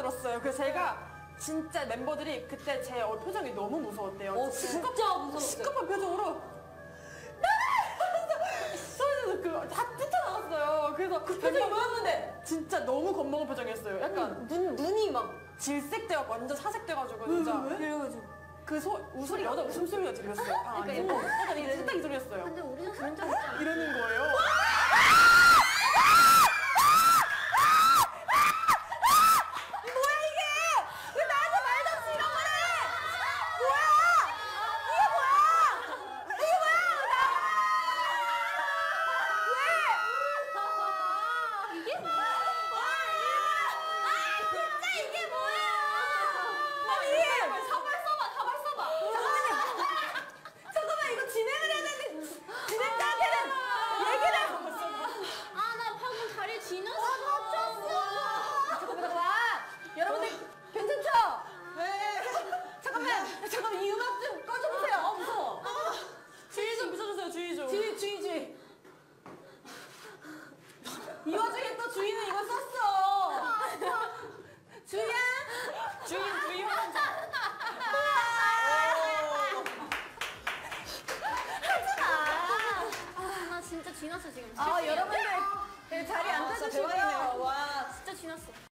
울었어요. 그래서 제가 진짜 멤버들이 그때 제 표정이 너무 무서웠대요. 진짜 무서웠어요. 시급한 표정으로 소리에서 그다 뛰쳐나왔어요. 그래서 그 표정이 뭐였는데? 진짜 너무 겁먹은 표정이었어요. 약간 눈이 막 질색돼가지고 완전 사색돼가지고 진짜 이래가지고. 그 웃소리 여자 웃음소리가 들렸어요. 방 안에서. 약간 이게 뚝딱이 소리였어요. 근데 우리는 그런 적 있잖아. 이러는 거예요. 아, 나 방금 다리 지났어. 여러분들 괜찮죠? 네. 잠깐만 이 음악 좀 꺼줘보세요. 무서워. 주의 좀 비춰주세요. 주의 좀. 주의. 이 와중에 또 주인은 이거 썼어. 주희야. 주희 화장자. 나 진짜 지났어 지금. 여러분들 자리 앉아주시고요. 와. 진짜 지났어.